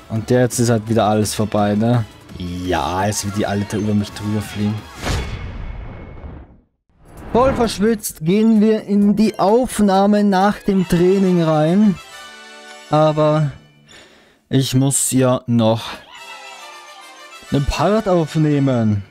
Und jetzt ist halt wieder alles vorbei, ne? Ja, jetzt wird die Alte über mich drüber fliegen. Voll verschwitzt gehen wir in die Aufnahme nach dem Training rein. Aber ich muss ja noch einen Part aufnehmen.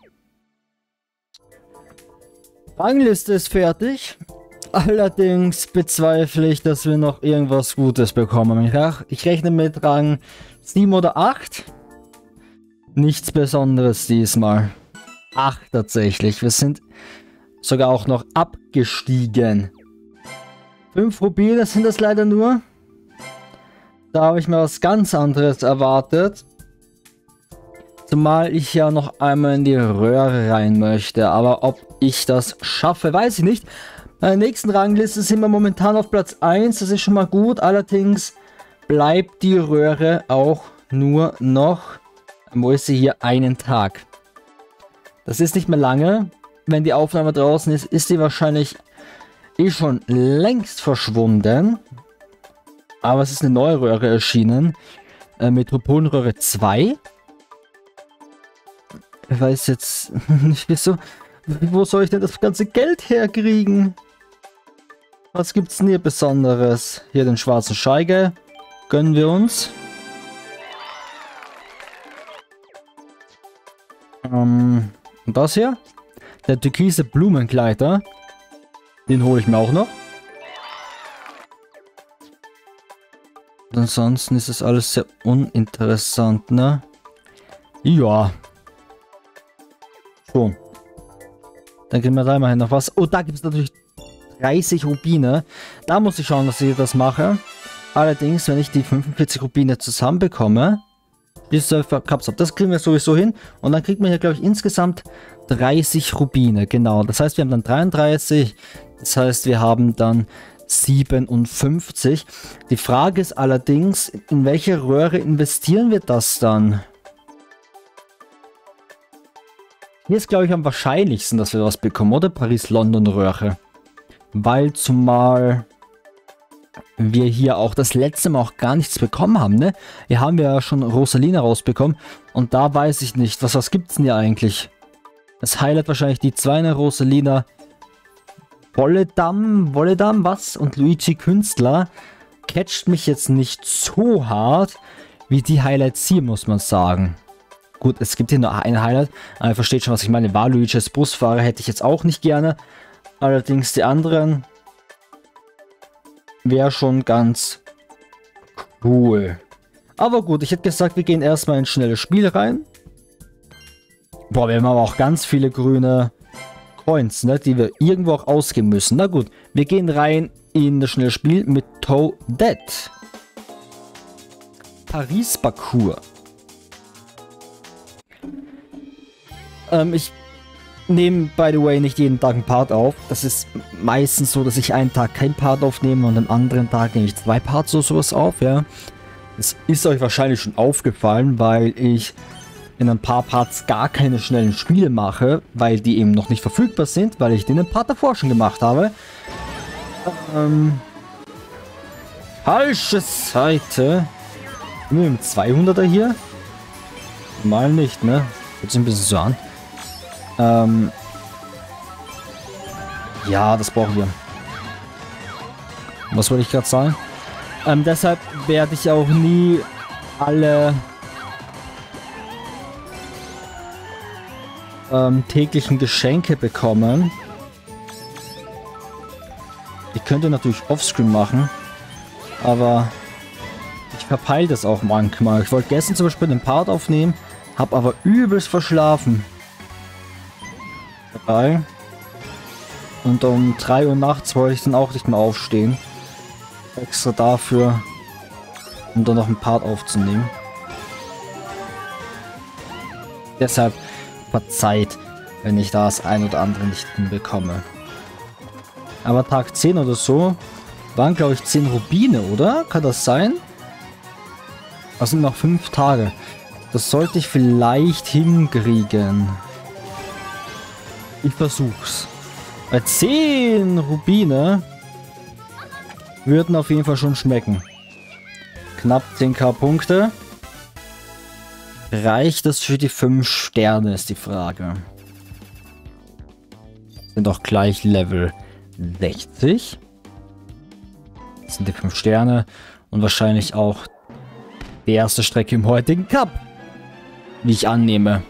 Rangliste ist fertig. Allerdings bezweifle ich, dass wir noch irgendwas Gutes bekommen. Ich rechne mit Rang 7 oder 8. Nichts Besonderes diesmal. 8 tatsächlich. Wir sind sogar auch noch abgestiegen. 5 Rubine sind das leider nur. Da habe ich mir was ganz anderes erwartet. Zumal ich ja noch einmal in die Röhre rein möchte. Aber ob ich das schaffe, weiß ich nicht. Bei der nächsten Rangliste sind wir momentan auf Platz 1. Das ist schon mal gut. Allerdings bleibt die Röhre auch nur noch, wo ist sie hier, einen Tag. Das ist nicht mehr lange. Wenn die Aufnahme draußen ist, ist sie wahrscheinlich schon längst verschwunden. Aber es ist eine neue Röhre erschienen. Metropolenröhre 2. Ich weiß jetzt nicht wieso. Wo soll ich denn das ganze Geld herkriegen? Was gibt's denn hier Besonderes? Hier den schwarzen Scheige. Gönnen wir uns. Und das hier? Der türkise Blumenkleider. Den hole ich mir auch noch. Ansonsten ist das alles sehr uninteressant, ne? Ja. So. Dann kriegen wir da immerhin noch was. Oh, da gibt es natürlich 30 Rubine. Da muss ich schauen, dass ich das mache. Allerdings, wenn ich die 45 Rubine zusammenbekomme, das kriegen wir sowieso hin. Und dann kriegt man hier, glaube ich, insgesamt 30 Rubine. Genau. Das heißt, wir haben dann 33. Das heißt, wir haben dann 57. Die Frage ist allerdings, in welche Röhre investieren wir das dann? Hier ist, glaube ich, am wahrscheinlichsten, dass wir was bekommen, oder? Paris-London-Röhre. Weil zumal wir hier auch das letzte Mal auch gar nichts bekommen haben, ne? Hier haben wir ja schon Rosalina rausbekommen. Und da weiß ich nicht, was gibt's denn hier eigentlich? Das Highlight wahrscheinlich die 2 Rosalina. Wolledam, was? Und Luigi Künstler. Catcht mich jetzt nicht so hart wie die Highlights hier, muss man sagen. Gut, es gibt hier nur ein Highlight, aber ihr versteht schon, was ich meine. War Luigi als Busfahrer, hätte ich jetzt auch nicht gerne. Allerdings die anderen wäre schon ganz cool. Aber gut, ich hätte gesagt, wir gehen erstmal in ein schnelles Spiel rein. Boah, wir haben aber auch ganz viele grüne Coins, ne, die wir irgendwo auch ausgeben müssen. Na gut, wir gehen rein in das schnelle Spiel mit Toadette. Paris-Parcours. Ich nehme, by the way, nicht jeden Tag einen Part auf. Das ist meistens so, dass ich einen Tag keinen Part aufnehme und am anderen Tag nehme ich 2 Parts oder sowas auf, ja. Das ist euch wahrscheinlich schon aufgefallen, weil ich in ein paar Parts gar keine schnellen Spiele mache, weil die eben noch nicht verfügbar sind, weil ich den ein Part davor schon gemacht habe. Falsche Seite. Mit dem 200er hier? Mal nicht, ne? Hört sich ein bisschen so an. Ja, das brauchen wir. Was wollte ich gerade sagen? Deshalb werde ich auch nie alle täglichen Geschenke bekommen. Ich könnte natürlich offscreen machen, aber ich verpeile das auch manchmal. Ich wollte gestern zum Beispiel den Part aufnehmen, habe aber übelst verschlafen. Und um 3 Uhr nachts wollte ich dann auch nicht mehr aufstehen. Extra dafür, um dann noch einen Part aufzunehmen. Deshalb verzeiht, wenn ich das ein oder andere nicht hinbekomme. Aber Tag 10 oder so waren, glaube ich, 10 Rubine, oder? Kann das sein? Das sind noch 5 Tage. Das sollte ich vielleicht hinkriegen. Ich versuch's. Bei 10 Rubine würden auf jeden Fall schon schmecken. Knapp 10.000 Punkte. Reicht das für die 5 Sterne, ist die Frage. Sind auch gleich Level 60. Das sind die 5 Sterne. Und wahrscheinlich auch die erste Strecke im heutigen Cup. Wie ich annehme.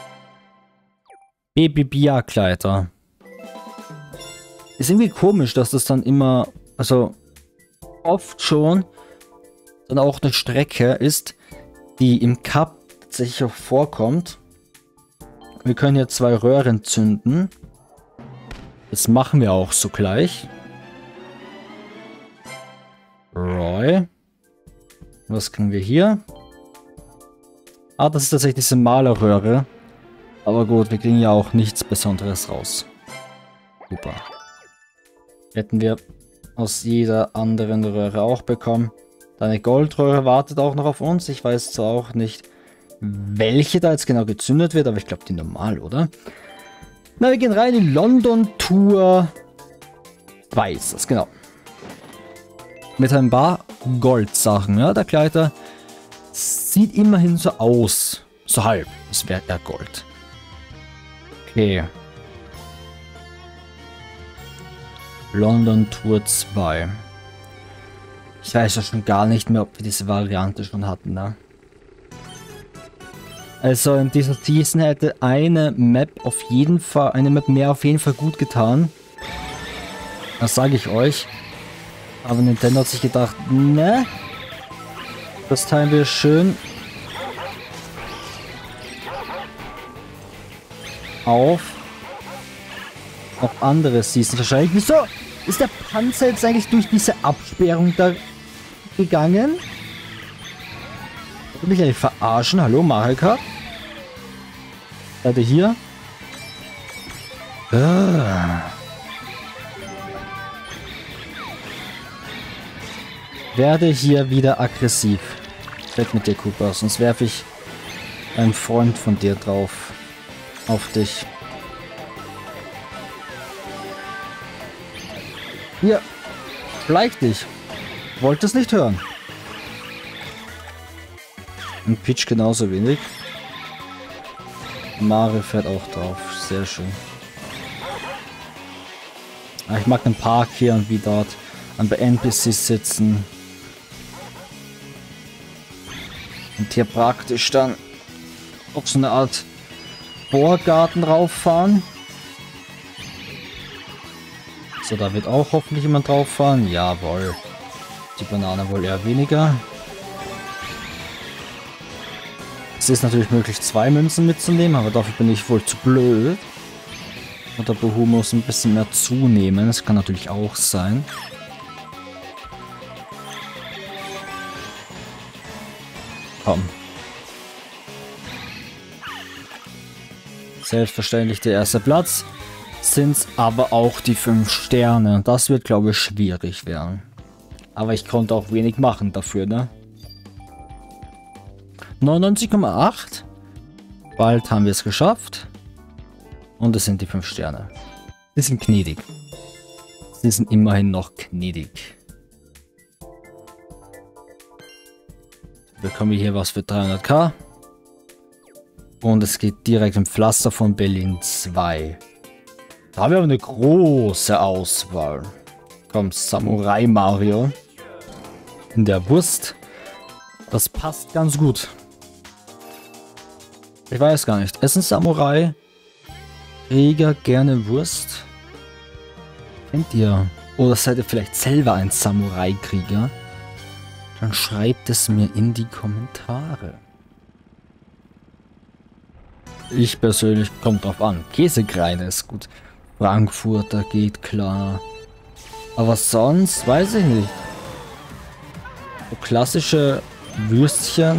Baby-Bia-Kleider. Ist irgendwie komisch, dass das dann immer, also oft schon, dann auch eine Strecke ist, die im Cup tatsächlich auch vorkommt. Wir können hier 2 Röhren zünden. Das machen wir auch so gleich. Roy. Was kriegen wir hier? Ah, das ist tatsächlich diese Malerröhre. Aber gut, wir kriegen ja auch nichts Besonderes raus. Super. Hätten wir aus jeder anderen Röhre auch bekommen. Deine Goldröhre wartet auch noch auf uns. Ich weiß zwar auch nicht, welche da jetzt genau gezündet wird, aber ich glaube die normal, oder? Na, wir gehen rein in London Tour. Weiß das, genau. Mit ein paar Goldsachen. Ja, der Kleider sieht immerhin so aus. So halb. Das wäre ja Gold. Okay. London Tour 2. Ich weiß ja schon gar nicht mehr, ob wir diese Variante schon hatten, ne? Also in dieser Season hätte eine Map mehr auf jeden Fall gut getan. Das sage ich euch. Aber Nintendo hat sich gedacht, ne? Das teilen wir schön auf andere Seasons wahrscheinlich. Wieso ist der Panzer jetzt eigentlich durch diese Absperrung da gegangen? Will mich eigentlich verarschen? Hallo, Mario Kart? Seid ihr hier? Werde hier wieder aggressiv. Weg mit dir, Cooper, sonst werfe ich einen Freund von dir drauf. Auf dich. Hier. Schleich dich. Wollte es nicht hören. Und Peach genauso wenig. Mario fährt auch drauf. Sehr schön. Ah, ich mag den Park hier und wie dort an bei NPCs sitzen. Und hier praktisch dann auf so eine Art Vorgarten rauffahren. So, da wird auch hoffentlich jemand drauf fahren. Jawohl. Die Banane wohl eher weniger. Es ist natürlich möglich, 2 Münzen mitzunehmen, aber dafür bin ich wohl zu blöd. Und der Buhu muss ein bisschen mehr zunehmen. Das kann natürlich auch sein. Komm. Selbstverständlich der erste Platz. Sind's aber auch die 5 Sterne. Das wird, glaube ich, schwierig werden. Aber ich konnte auch wenig machen dafür, ne? 99,8. Bald haben wir es geschafft. Und es sind die 5 Sterne. Sie sind gnädig. Sie sind immerhin noch gnädig. Bekommen wir hier was für 300k. Und es geht direkt im Pflaster von Berlin 2. Da haben wir aber eine große Auswahl. Komm, Samurai Mario. In der Wurst. Das passt ganz gut. Ich weiß gar nicht. Essen Samurai Krieger gerne Wurst? Kennt ihr? Oder seid ihr vielleicht selber ein Samurai-Krieger? Dann schreibt es mir in die Kommentare. Ich persönlich, kommt drauf an. Käsekreide ist gut. Frankfurter geht klar. Aber sonst weiß ich nicht. So klassische Würstchen.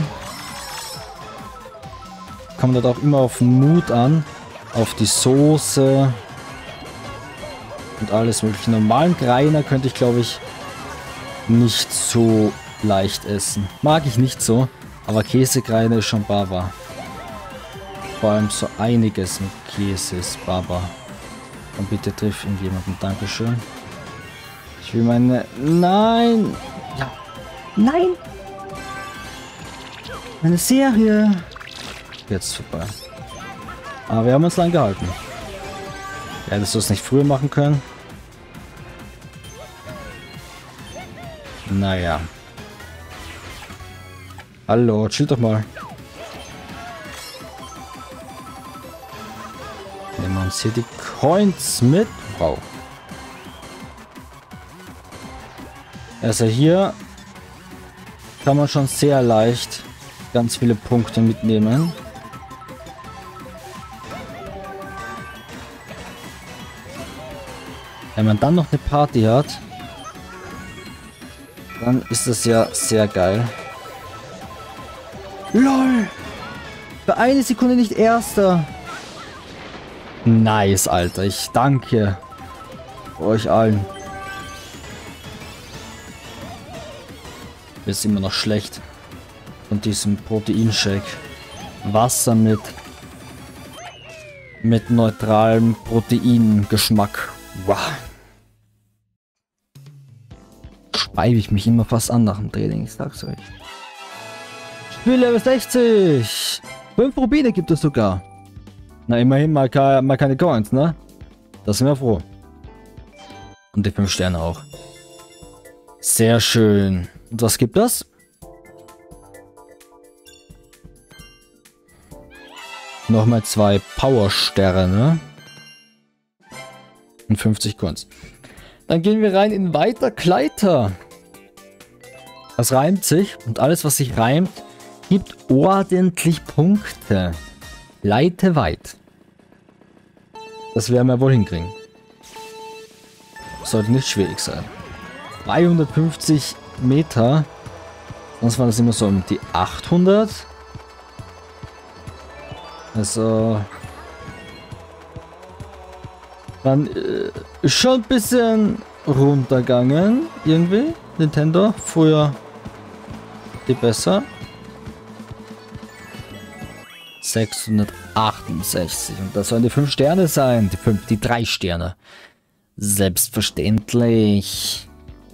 Kommt halt auch immer auf den Mut an. Auf die Soße. Und alles mögliche. Normalen Greiner könnte ich, glaube ich, nicht so leicht essen. Mag ich nicht so. Aber Käsekreiner ist schon Baba. Vor allem so einiges mit Käse ist Baba. Und bitte triff irgendjemanden. Dankeschön. Ich will meine... Nein! Ja. Nein! Meine Serie! jetzt vorbei. Aber wir haben uns lang gehalten. Ja, hättest du es nicht früher machen können? Naja. Hallo, chill doch mal. Nehmen wir uns hier die Coins mit. Wow. Also hier kann man schon sehr leicht ganz viele Punkte mitnehmen. Wenn man dann noch eine Party hat, dann ist das ja sehr geil. LOL! Für eine Sekunde nicht Erster. Nice, Alter. Ich danke euch allen. Ist immer noch schlecht. Von diesem Proteinshake. Wasser mit neutralem Proteingeschmack. Wow. Speibe ich mich immer fast an nach dem Training, ich sag's euch. Spiel Level 60! 5 Rubine gibt es sogar. Na, immerhin mal keine Coins, ne? Da sind wir froh. Und die 5 Sterne auch. Sehr schön. Und was gibt das? Nochmal 2 Power-Sterne. Und 50 Coins. Dann gehen wir rein in Weiter Kleiter. Das reimt sich. Und alles, was sich reimt, gibt ordentlich Punkte. Leite weit. Das werden wir wohl hinkriegen. Sollte nicht schwierig sein. 350 Meter. Sonst war das immer so um die 800. Also... Dann ist schon ein bisschen runtergegangen. Irgendwie. Nintendo. Früher die besser. 668. Und das sollen die 5 Sterne sein. Die 3 Sterne. Selbstverständlich.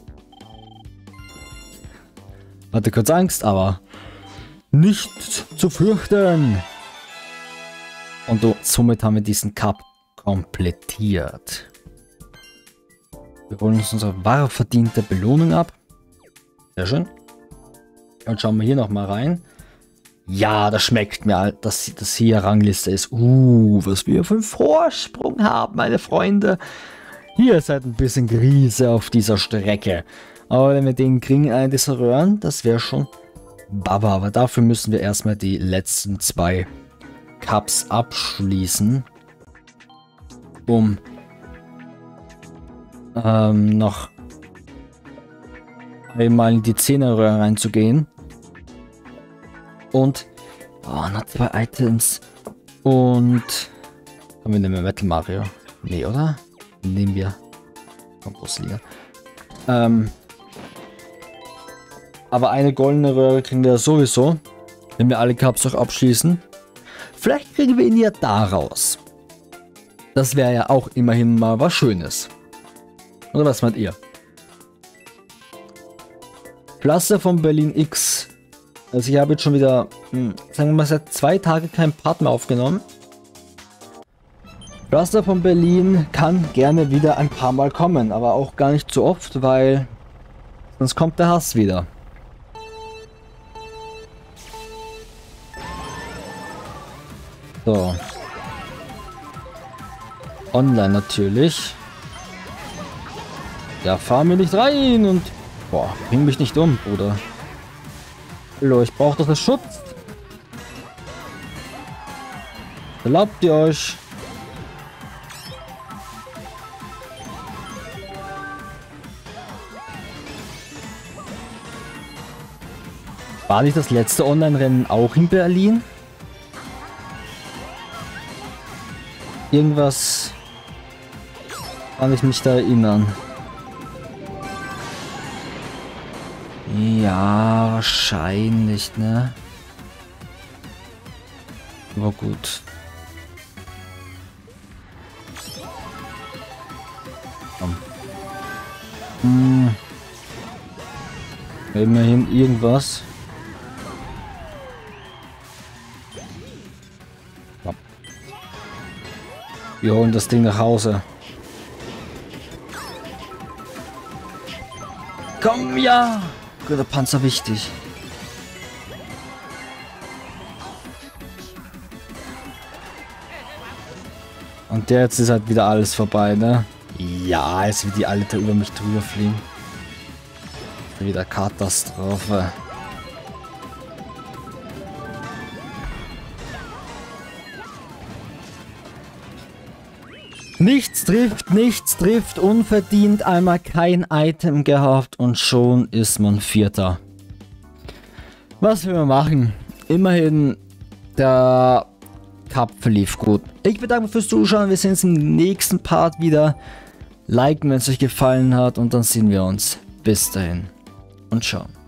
Hatte kurz Angst, aber nicht zu fürchten. Und somit haben wir diesen Cup komplettiert. Wir holen uns unsere wahr verdiente Belohnung ab. Sehr schön. Und schauen wir hier noch mal rein. Ja, das schmeckt mir, dass das hier Rangliste ist. Was wir für einen Vorsprung haben, meine Freunde. Hier seid ein bisschen Grise auf dieser Strecke. Aber wenn wir den kriegen, einen dieser Röhren, das wäre schon Baba. Aber dafür müssen wir erstmal die letzten 2 Cups abschließen. Um noch einmal in die 10er Röhre reinzugehen. Und noch 2 Items. Und haben wir nehmen Metal Mario? Nee, oder? Nehmen wir Kompostliga. Aber eine goldene Röhre kriegen wir sowieso, wenn wir alle Cups auch abschließen. Vielleicht kriegen wir ihn ja daraus. Das wäre ja auch immerhin mal was Schönes. Oder was meint ihr? Pflaster von Berlin X. Also ich habe jetzt schon wieder, sagen wir mal, seit 2 Tagen kein Part mehr aufgenommen. Pflaster von Berlin kann gerne wieder ein paar Mal kommen, aber auch gar nicht so oft, weil sonst kommt der Hass wieder. So. Online natürlich. Ja, fahr mir nicht rein und... Boah, bring mich nicht um, Bruder. Hallo, ich brauche doch das Schutz. Erlaubt ihr euch? War nicht das letzte Online-Rennen auch in Berlin? Irgendwas kann ich mich da erinnern. Ja, wahrscheinlich, ne? Aber gut. Komm. Immerhin irgendwas. Wir holen das Ding nach Hause. Komm, ja! Der Panzer wichtig. Und jetzt ist halt wieder alles vorbei, ne? Ja, jetzt wird die Alte über mich drüber fliegen. Wieder Katastrophe. Nichts trifft, unverdient, einmal kein Item gehabt und schon ist man Vierter. Was will man machen? Immerhin, der Cup verlief gut. Ich bedanke mich fürs Zuschauen, wir sehen uns im nächsten Part wieder. Liken, wenn es euch gefallen hat und dann sehen wir uns. Bis dahin und ciao.